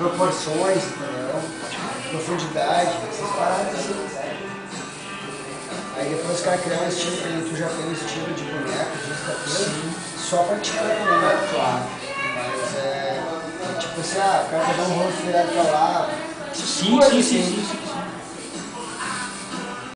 proporções, entendeu? Profundidade, essas paradas assim. Aí depois os caras criam um estilo, e tu já tem um estilo de boneco, de escateiro, só pra te também, né? Claro. Mas é tipo assim, o cara vai dar um rolo virado pra lá. Sim.